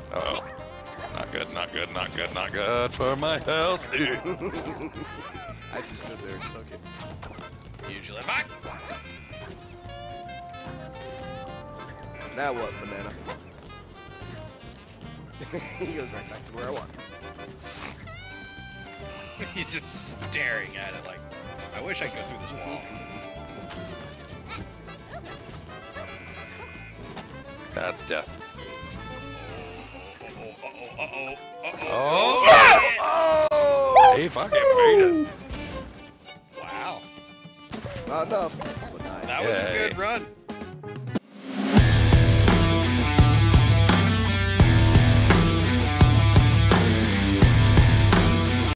Uh-oh. Not good, not good, not good, not good for my health. I just stood there and took it. Usually, back. Now what, banana? He goes right back to where I want. He's just staring at it like, I wish I could go through this wall. That's death. Oh! Oh! He fucking beat it. Wow. Not enough, but nice. That was a good run.